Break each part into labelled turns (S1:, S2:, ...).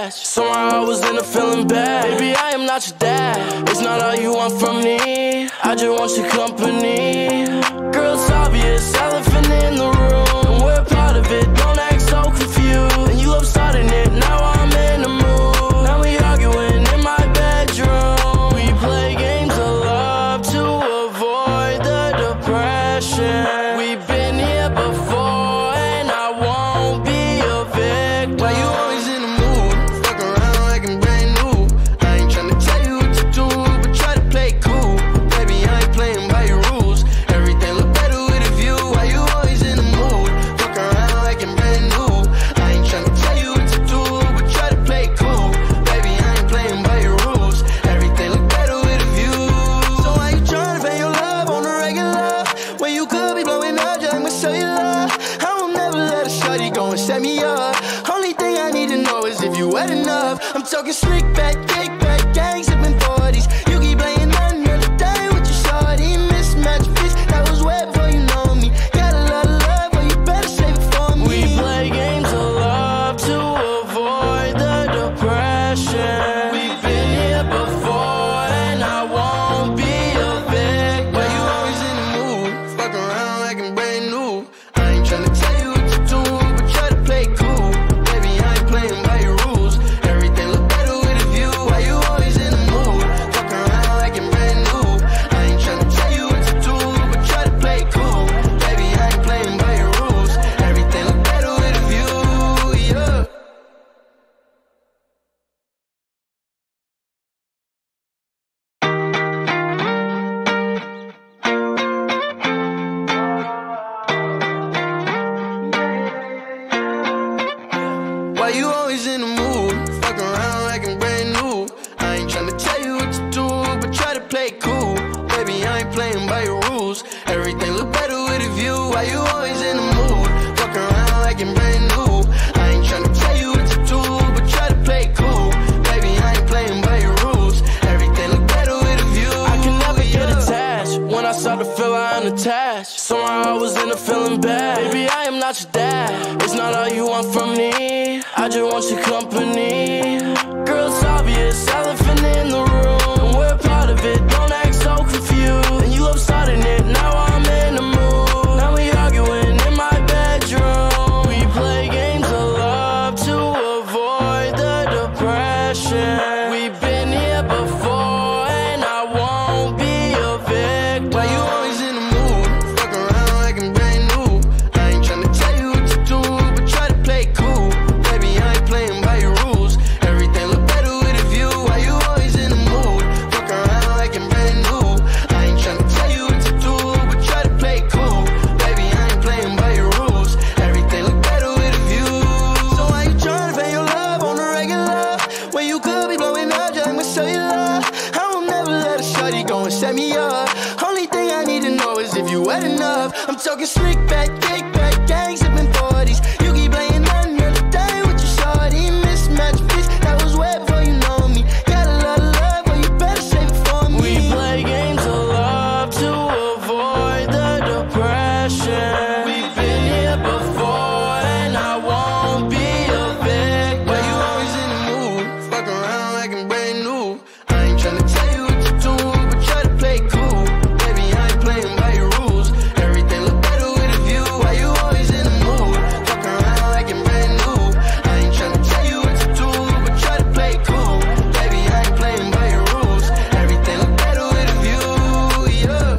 S1: attached. Somehow I was in a feeling bad. Baby, I am not your dad. It's not all you want from me. I just want your company. Girl, it's obvious, elephant in the room, and we're part of it. Don't act so confused. And you love starting it, now I'm in the mood. Now we arguing in my bedroom. We play games of love to avoid the depression. We've been here before, and I won't be a victim.
S2: Why you always in the mood? Fuck around like I'm brand new. I ain't tryna tell you what to do, but try to play cool. Baby, I ain't playing by your rules. Everything look better with a view. Why you always in the mood? Fuck around like I'm brand new. I ain't tryna tell you what to do, but try to play cool. Baby, I ain't playing by your rules. Everything look better with a view. So why you tryna pay your love on the regular when you could be blowing up just like my cellular? I will never let a shawty go and set me up. Only thing I need to know is if you wet enough. I'm talking slick back, kick back, gang sipping 40s. You keep playing another day with your shawty. Mismatch fish, that was wet before you know me. Got a lot of love, but you better save it for me.
S1: We play games of love to avoid the depression. We've been here before, and I won't be a victim.
S2: Why you always in the mood? Fuck around like I'm brand new. I ain't tryna tell you what to do, but try to play cool. Baby, I ain't playing by your rules. Everything look better with a view. Why you always in the mood? Fuck around like I'm brand new. I ain't tryna tell you what to do, but try to play cool. Baby, I ain't playing by your rules. Everything look better with a view, yeah. Why you always in the mood? Fuck around like I'm brand new. I ain't tryna tell you what to do, but try to play cool. Baby, I ain't playing by your rules. Everything look better with a view. Why you always in the mood? Fuck around like I'm brand new. I ain't tryna tell you what to do, but try to play cool. Baby, I ain't playing by your rules. Everything look better with a view.
S1: I can never get attached. When I start to feel I'm unattached, somehow I was in a feeling bad. Baby, I am not your dad. It's not all you want from me. I just want your company. Girl, it's obvious, elephant in the room, and we're part of it. Don't act so confused. And you love starting it, now I'm in the mood. Now we arguing in my bedroom. We play games of love to avoid the depression. We've been here before, and I won't be a victim.
S2: Why you always in the mood? Fuck around like I'm brand new. I ain't tryna tell you what to do, but try to play cool. Baby, I ain't playing by your rules. Everything look better with a view. Why you always in the mood? Fuck around like I'm brand new. I ain't tryna tell you what to do, but try to play cool. Baby, I ain't playing by your rules. Everything look better with a view. So why you tryna pay your love on the regular when you could be blowing up just like my cellular? I will never let a shawty go and set me up. Only thing I need to know is if you wet enough. I'm talking slick back, kick back, gang sipping 40s. You keep playing another day with your shawty. Mismatch fish, that was wet before you know me. Got a lot of love, but you better save it for me.
S1: We play games of love to avoid the depression. We've been here before, and I won't be a victim.
S2: Why you always in the mood? Fuck around like I'm brand new. I ain't tryna tell you what to do, but try to play cool. Baby, I ain't playing by your rules. Everything look better with a view. Why you always in the mood? Fuck around like I'm brand new. I ain't tryna tell you what to do, but try to play cool. Baby, I ain't playing by your rules. Everything look better with a view, yeah.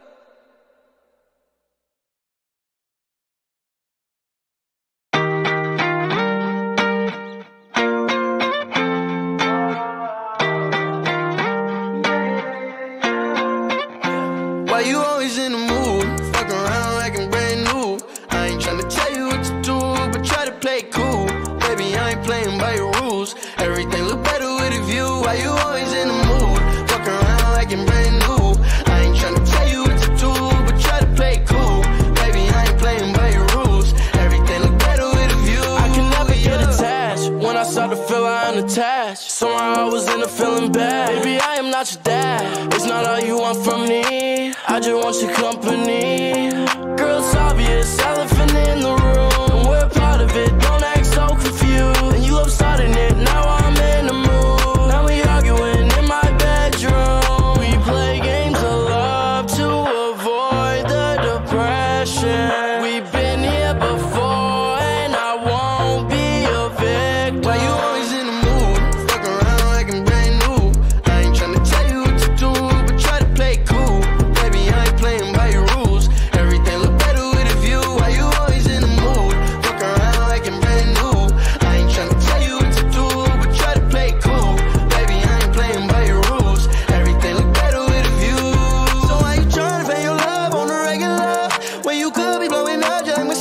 S2: Why you always in the mood? Fuck around like I'm brand new. I ain't tryna tell you what to do, but try to play cool. Baby, I ain't playing by your rules. Everything look better with a view. Why you always in the mood? Fuck around like I'm brand new. I ain't tryna tell you what to do, but try to play cool. Baby, I ain't playing by your rules. Everything look better with a view.
S1: I can never get attached. When I start to feel I'm unattached, somehow I was in a feeling bad. Baby, I am not your dad. It's not all you want from me. I just want your company. Girl, it's obvious, elephant in the room, and we're part of it. Don't act so confused. And you love starting it, now I'm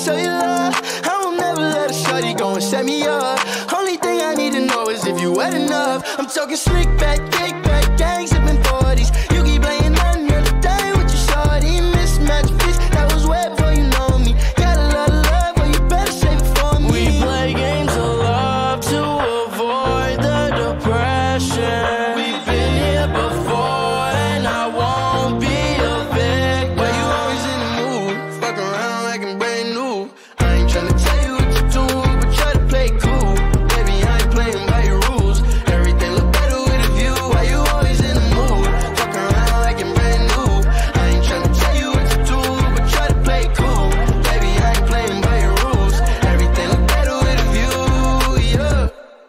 S2: cellular. I will never let a shawty go and set me up. Only thing I need to know is if you wet enough. I'm talking slick back, kick back, gang sipping 40s. You keep playing another day with your shawty. Mismatch fish, that was wet before you know me. Got a lot of love, but you better save it for me.
S1: We play games of love to avoid the depression. We've been here before and I won't be a victim.
S2: Why you always in the mood? Fuck around like I'm brand new. I ain't tryna tell you what to do, but try to play cool. Baby, I ain't playing by your rules. Everything look better with a view. Why you always in the mood? Fuck around like I'm brand new. I ain't tryna tell you what to do, but try to play cool. Baby, I ain't playing by your rules. Everything look better with a view, yeah.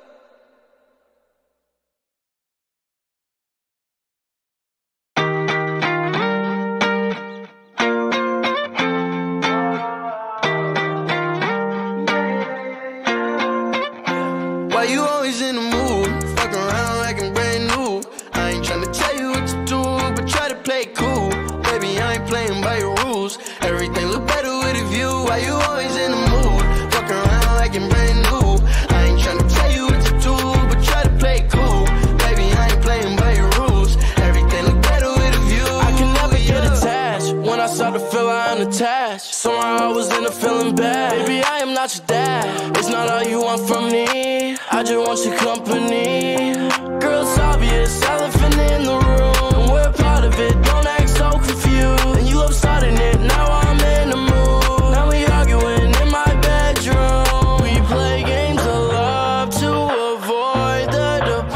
S2: Why you always in the mood? Fuck around like I'm brand new. I ain't tryna tell you what to do, but try to play cool. Baby, I ain't playing by your rules. Everything look better with a view. Why you always in the mood? Fuck around like I'm brand new. I ain't tryna tell you what to do, but try to play cool. Baby, I ain't playing by your rules. Everything look better with a view.
S1: I can never get attached. When I start to feel I unattached, somehow I was in a feeling bad. Baby, I am not your dad. It's not all you want from me. I just want your company. Girl, it's obvious, elephant in the room, and we're part of it. Don't act so confused. And you love starting it. Now I'm in the mood. Now we arguing in my bedroom. We play games of love to avoid the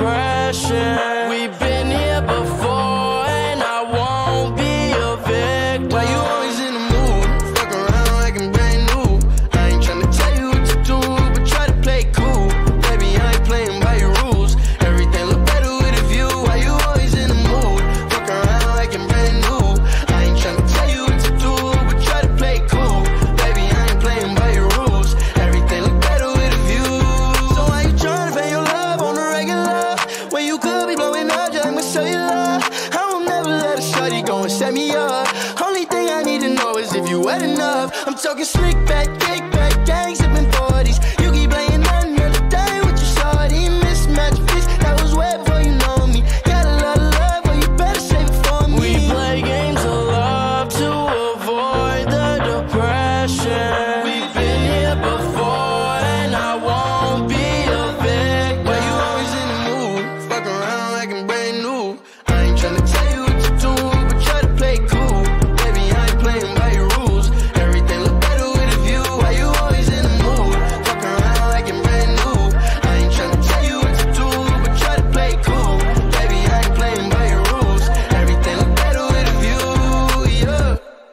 S1: depression. We've been here before, and I won't be a victim.
S2: Why you always in the mood? Fuck around like I'm brand new. I ain't tryna tell you what to do, but try to play cool. Baby, I ain't playing by your rules. Everything look better with a view. Why you always in the mood? Fuck around like I'm brand new. I ain't tryna tell you what to do, but try to play cool. Baby, I ain't playing by your rules. Everything look better with a view. So why you tryna pay your love on the regular when you could be blowing up just like my cellular? I will never let a shawty go and set me up. Only thing I need to know is if you wet enough. I'm talking slick back, kick back, gang sipping 40s. You keep playing another day with your shawty. Mismatch fish, that was wet before you know me. Got a lot of love, but you better save it for me.
S1: We play games of love to avoid the depression. We've been here before, and I won't be a victim.
S2: Why you always in the mood? Fuck around like I'm brand new. I ain't tryna tell you what to do, but try to play cool. Baby, I ain't playing by your rules. Everything look better with a view. Why you always in the mood? Fuck around like I'm brand new. I ain't tryna tell you what to do, but try to play cool. Baby, I ain't playing by your rules. Everything look better with a view, yeah.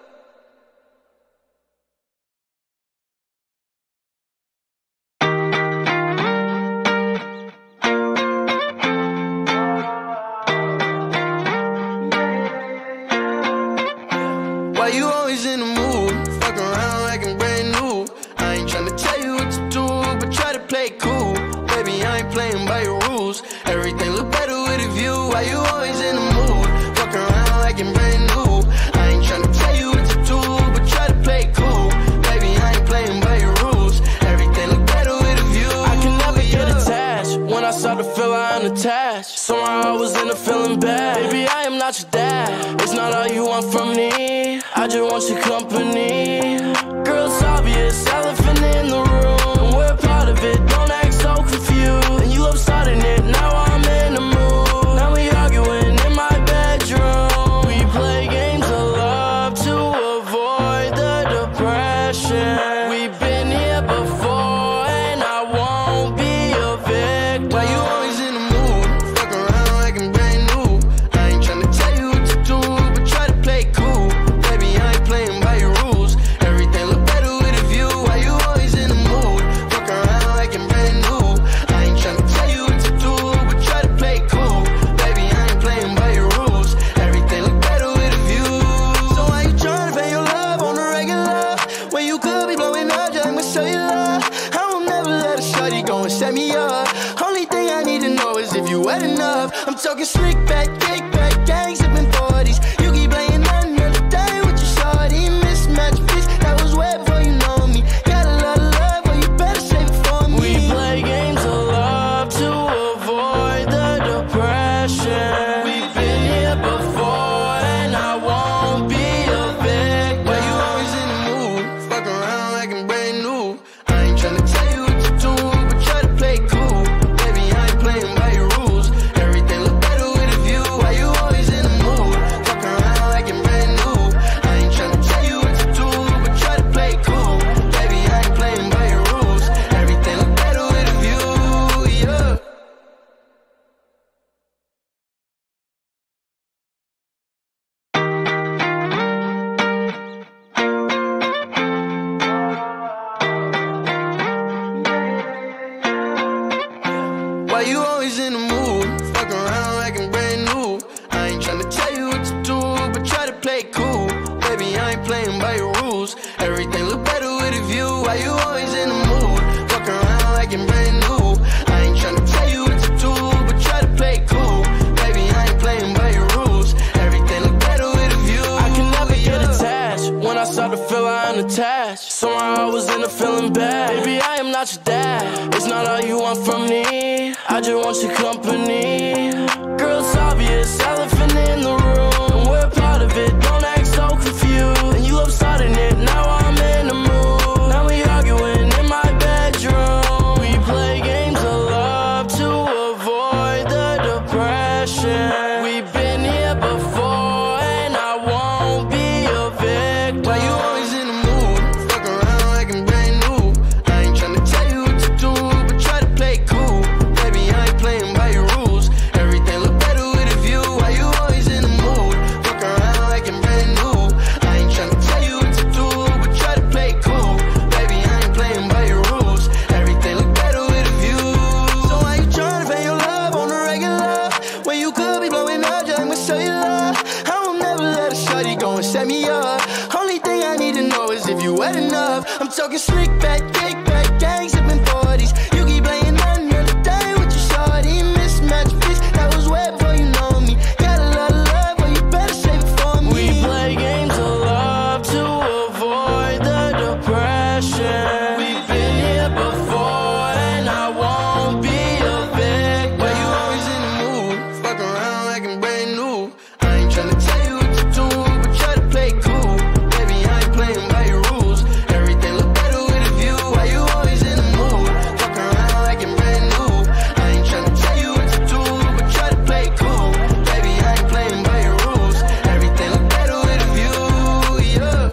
S2: Why you always in the mood? Fuck around like I'm brand new. I ain't tryna tell you what to do, but try to play cool. Baby, I ain't playing by your rules. Everything look better with a view. Why you always in the mood? Fuck around like I'm brand new. I ain't tryna tell you what to do, but try to play cool. Baby, I ain't playing by your rules. Everything look better with a view.
S1: I can never get attached. When I start to feel I unattached, somehow I was in a feeling bad. Baby, I am not your dad. It's not all you want from me. I just want your company. Girl, it's obvious, elephant in the room, and we're part of it. Don't act so confused. And you love starting it. Now I'm in the mood. Now we arguing in my bedroom. We play games of love to avoid the depression. We've been here before, and I won't be a victim.
S2: Why you always in the mood? Fuck around like I'm brand new. I ain't tryna tell you what to do, but try to play cool. Baby, I ain't playing by your rules. Everything look better with a view. Why you always in the mood? Fuck around like I'm brand new. I ain't tryna tell you what to do, but try to play cool. Baby, I ain't playing by your rules. Everything look better with a view. So why you tryna pay your love on the regular when you could be blowing up just like my cellular? I will never let a shawty go and set me up. Only thing I need to know is if you wet enough. I'm talking slick back, kick back, gang sipping 40s. You keep playing another day with your shawty. Mismatch fish, that was wet before you know me. Everything look better with a view. Why you always in the mood? Fuck around like you're brand new. I ain't tryna tell you what to do, but try to play cool. Baby, I ain't playing by your rules. Everything look better with a view.
S1: I can never get attached. When I start to feel I'm attached, somehow I was in a feeling bad. Baby, I am not your dad. It's not all you want from me. I just want your company. Girl, it's obvious, elephant in the room, and we're part of it. Don't act so confused. And you love starting it. Now I'm in the mood. Now we arguing in my bedroom. We play games of love to avoid the depression. We've been here before, and I won't be a victim.
S2: Why you always in the mood? Fuck around like I'm brand new. I ain't tryna tell you what to do, but try to play cool. Baby, I ain't playing by your rules. Everything look better with a view. Why you always in the mood? Fuck around like I'm brand new. I ain't tryna tell you what to do, but try to play cool. Baby, I ain't playing by your rules. Everything look better with a view. So why you tryna pay your love on the regular when you could be blowing up just like my cellular? I will never let a shawty go and set me up. Only thing I need to know is if you wet enough. I'm talking slick back, kick back, gang sipping 40s. You keep playing another day with your shawty. Mismatched fish, that was wet before you know me. Got a lot of love, but you better save it for me.
S1: We play games of love to avoid the depression. We've been here before, and I won't be a victim.
S2: Why you always in the mood? Fuck around like I'm brand new. I ain't tryna tell you what to do, but try to play cool. Baby, I ain't playing by your rules. Everything look better with a view. Why you always in the mood? Fuck around like I'm brand new. I ain't tryna tell you what to do, but try to play cool. Baby, I ain't playing by your rules. Everything look better with a view, yeah.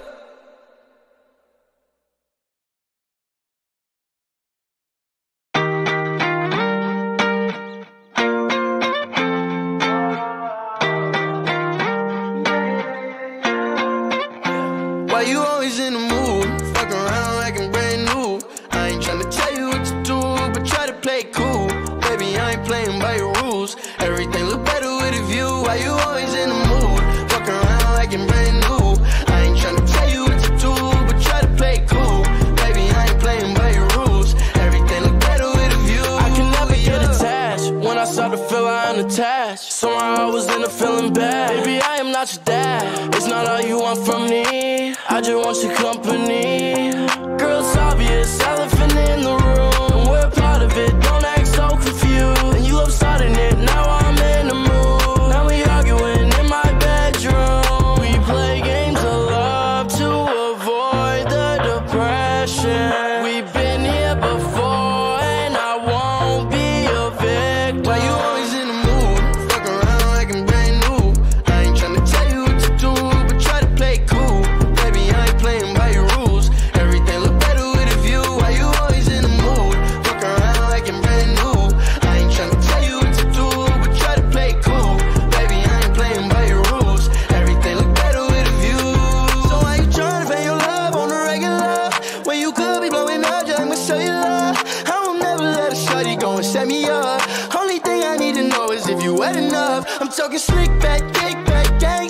S2: Why you always in the mood? Fuck around like I'm brand new. I ain't tryna tell you what to do, but try to play cool. Baby, I ain't playing by your rules. Everything look better with a view. Why you always in the mood? Fuck around like I'm brand new. I ain't tryna tell you what to do, but try to play cool. Baby, I ain't playing by your rules. Everything look better with a view.
S1: I can never get attached. When I start to feel I'm attached, somehow I was in a feeling bad. Baby, I am not your dad. It's not all you want from me. I just want your company. Girl, it's obvious, elephant in the room, and we're part of it. Don't act so confused. And you love starting it. Now I'm in the mood. Now we arguing in my bedroom. We play games of love to avoid the depression. We've been here before, and I won't be a victim.
S2: Why you always in the mood? Fuck around like I'm brand new. I ain't tryna tell you what to do, but try to play cool. Baby, I ain't playing by your rules. Everything look better with a view. Why you always in the mood? Fuck around like I'm brand new. I ain't tryna tell you what to do, but try to play cool. Baby, I ain't playing by your rules. Everything look better with a view. So why you tryna pay your love on the regular when you could be blowing up just like my cellular? I will never let a shawty go and set me up. Only thing I need to know is if you wet enough. I'm talking slick back, kick back, gang